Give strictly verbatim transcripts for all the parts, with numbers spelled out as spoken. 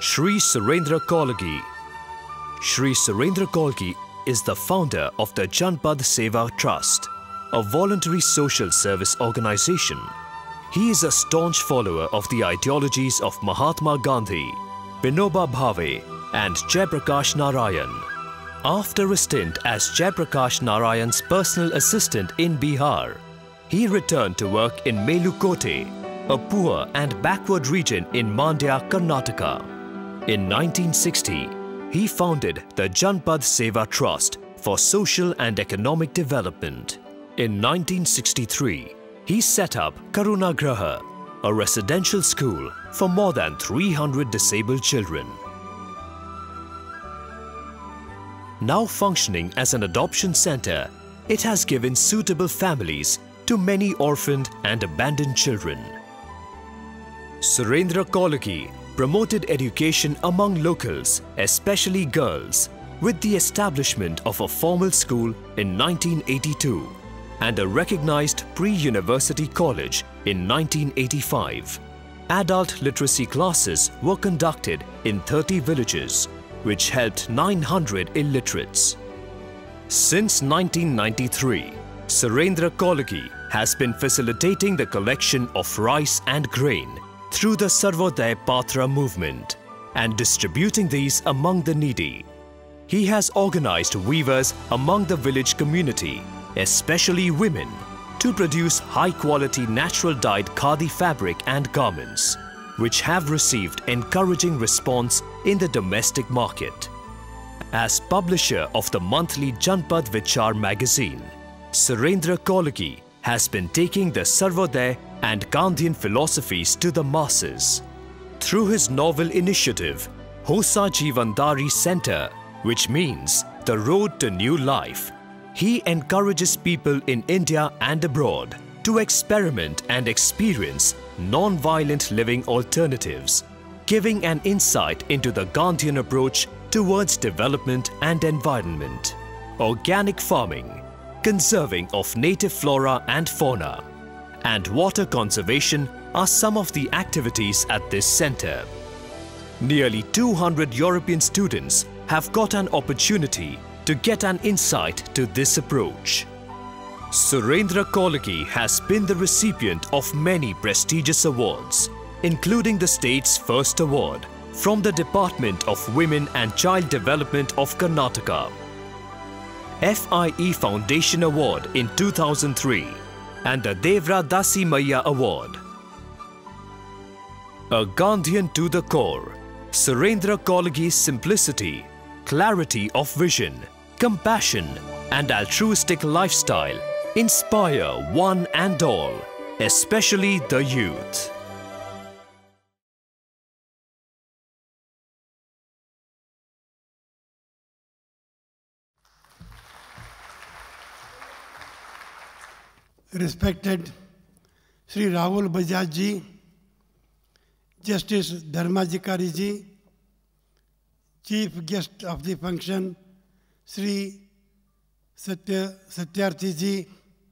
Shri Surendra Kaulagi. Shri Surendra Kaulagi is the founder of the Janpad Seva Trust, a voluntary social service organization. He is a staunch follower of the ideologies of Mahatma Gandhi, Vinoba Bhave and Jayaprakash Narayan. After a stint as Jayaprakash Narayan's personal assistant in Bihar, he returned to work in Melukote, a poor and backward region in Mandya, Karnataka. In nineteen sixty, he founded the Janpad Seva Trust for social and economic development. In nineteen sixty-three, he set up Karunagraha, a residential school for more than three hundred disabled children. Now functioning as an adoption center, it has given suitable families to many orphaned and abandoned children. Surendra Kaulagi promoted education among locals, especially girls, with the establishment of a formal school in nineteen eighty-two and a recognized pre-university college in nineteen eighty-five. Adult literacy classes were conducted in thirty villages, which helped nine hundred illiterates. Since nineteen ninety-three, Surendra Kaulagi has been facilitating the collection of rice and grain through the Sarvodaya Patra movement and distributing these among the needy. He has organized weavers among the village community, especially women, to produce high-quality natural-dyed khadi fabric and garments, which have received encouraging response in the domestic market. As publisher of the monthly Janpad Vichar magazine, Surendra Kaulagi has been taking the Sarvodaya and Gandhian philosophies to the masses. Through his novel initiative, Hosa Jeevandari Center, which means the road to new life, he encourages people in India and abroad to experiment and experience non-violent living alternatives, giving an insight into the Gandhian approach towards development and environment, organic farming, conserving of native flora and fauna, and water conservation are some of the activities at this center. Nearly two hundred European students have got an opportunity to get an insight to this approach. Surendra Kaulagi has been the recipient of many prestigious awards, including the state's first award from the Department of Women and Child Development of Karnataka, F I E Foundation Award in two thousand three, and the Devra Dasi Maya Award. A Gandhian to the core, Surendra Kaulagi's simplicity, clarity of vision, compassion and altruistic lifestyle inspire one and all, especially the youth. Respected Sri Rahul Bajaj ji, Justice Dharmajikari ji, Chief Guest of the function, Sri Satya, Satyarthi ji,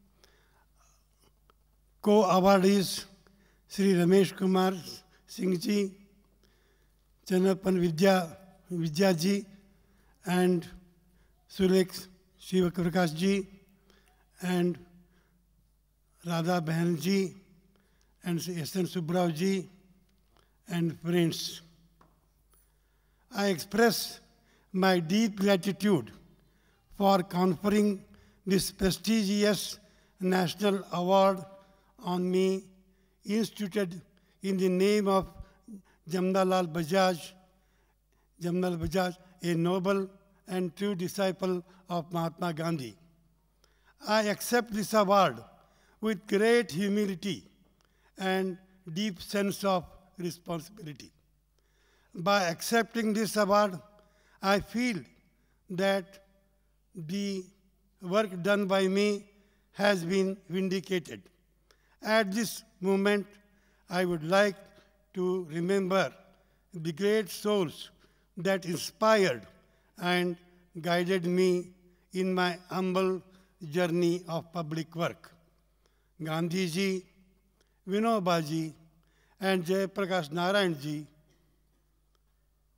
co-awardees, Sri Ramesh Kumar Singh ji, Chanapan Vidya, Vidya ji, and Sulek Shivaprakash ji, and Radha Behan ji, and S N Subrao ji, and friends. I express my deep gratitude for conferring this prestigious national award on me, instituted in the name of Jamnalal Bajaj, Jamnalal Bajaj, a noble and true disciple of Mahatma Gandhi. I accept this award with great humility and deep sense of responsibility. By accepting this award, I feel that the work done by me has been vindicated. At this moment, I would like to remember the great souls that inspired and guided me in my humble journey of public work. Gandhi ji, Vinoba ji, and Jayaprakash Narayan ji.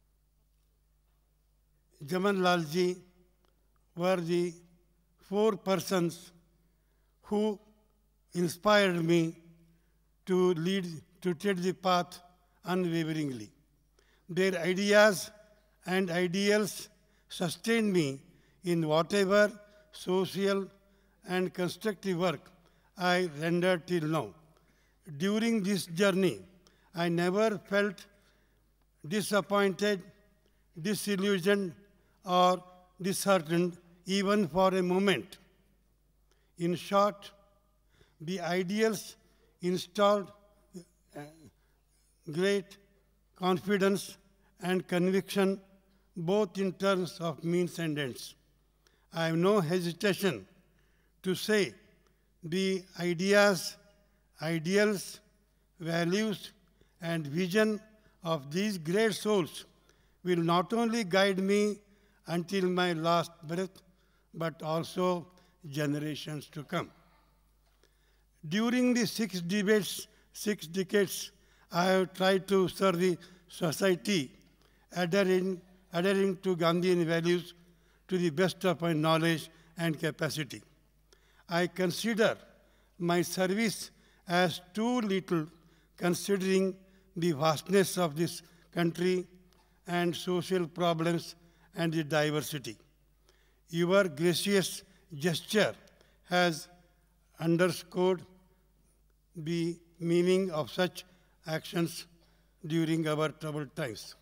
Jamanlal ji were the four persons who inspired me to lead, to tread the path unwaveringly. Their ideas and ideals sustained me in whatever social and constructive work I rendered till now. During this journey, I never felt disappointed, disillusioned, or disheartened even for a moment. In short, the ideals installed uh, great confidence and conviction, both in terms of means and ends. I have no hesitation to say the ideas, ideals, values, and vision of these great souls will not only guide me until my last breath, but also generations to come. During the six debates, six decades, I have tried to serve the society, adhering, adhering to Gandhian values to the best of my knowledge and capacity. I consider my service as too little considering the vastness of this country and social problems and the diversity. Your gracious gesture has underscored the meaning of such actions during our troubled times.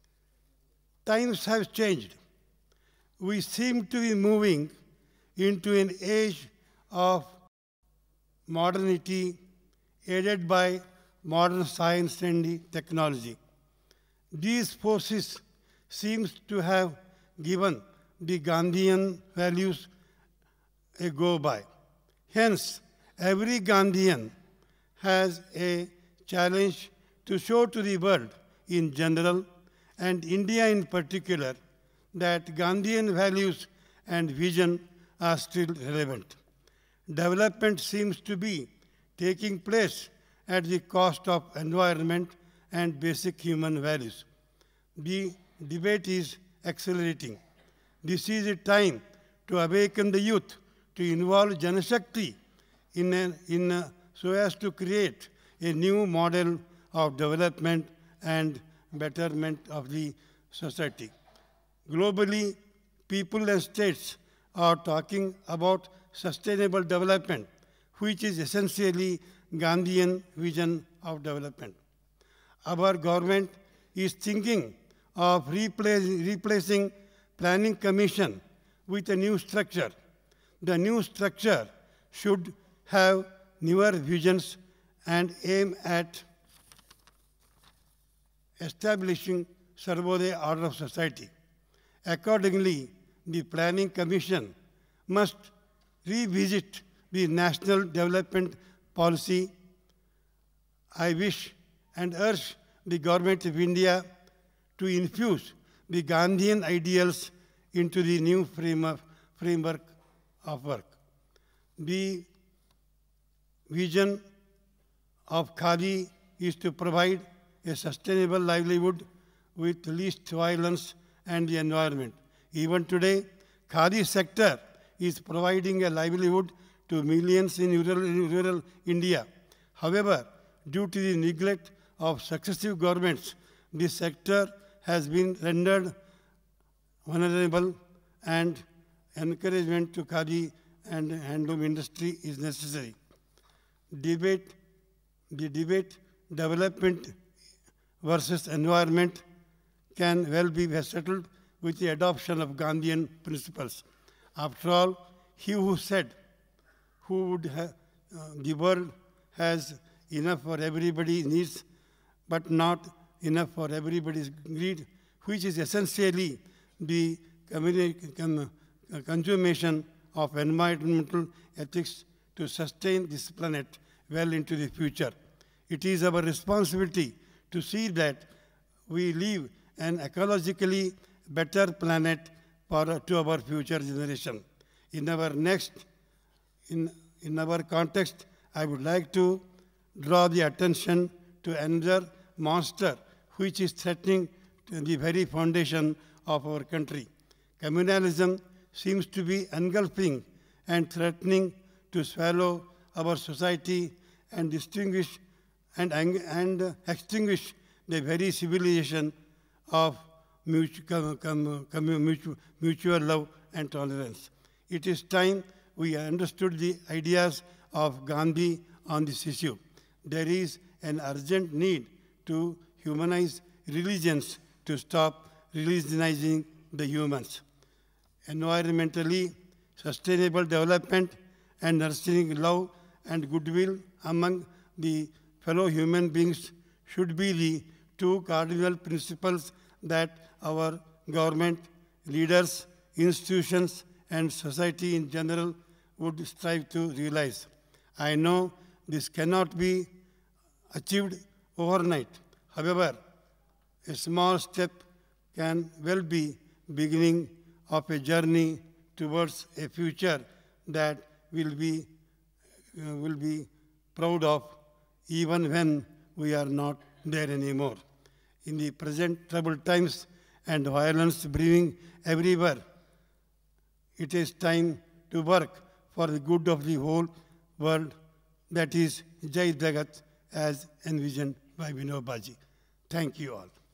Times have changed. We seem to be moving into an age of modernity aided by modern science and technology. These forces seem to have given the Gandhian values a go by. Hence, every Gandhian has a challenge to show to the world in general and India in particular that Gandhian values and vision are still relevant. Development seems to be taking place at the cost of environment and basic human values. The debate is accelerating. This is a time to awaken the youth, to involve Janashakti in a, in a, so as to create a new model of development and betterment of the society. Globally, people and states are talking about sustainable development, which is essentially Gandhian vision of development. Our government is thinking of replace, replacing Planning Commission with a new structure. The new structure should have newer visions and aim at establishing Sarvodaya order of society. Accordingly, the Planning Commission must revisit the national development policy. I wish and urge the Government of India to infuse the Gandhian ideals into the new framework, framework of work. The vision of Khadi is to provide a sustainable livelihood with least violence and the environment. Even today, Khadi sector is providing a livelihood to millions in rural, in rural India. However, due to the neglect of successive governments, this sector has been rendered vulnerable, and encouragement to Khadi and handloom industry is necessary. Debate, the debate, development versus environment can well be settled with the adoption of Gandhian principles. After all, he who said, who would have, uh, the world has enough for everybody's needs, but not enough for everybody's greed, which is essentially the consummation of environmental ethics to sustain this planet well into the future. It is our responsibility to see that we leave an ecologically better planet for, to our future generation. In our next, in, in our context, I would like to draw the attention to another monster which is threatening the very foundation of our country. Communalism seems to be engulfing and threatening to swallow our society and distinguish and, and extinguish the very civilization of mutual, mutual, mutual love and tolerance. It is time we understood the ideas of Gandhi on this issue. There is an urgent need to humanize religions to stop religionizing the humans. Environmentally sustainable development and nurturing love and goodwill among the fellow human beings should be the two cardinal principles that our government, leaders, institutions, and society in general would strive to realize. I know this cannot be achieved overnight. However, a small step can well be beginning of a journey towards a future that will be, uh, will be proud of even when we are not there anymore. In the present troubled times and violence brewing everywhere, it is time to work for the good of the whole world. That is Jai Jagat as envisioned by Vinobaji. Thank you all.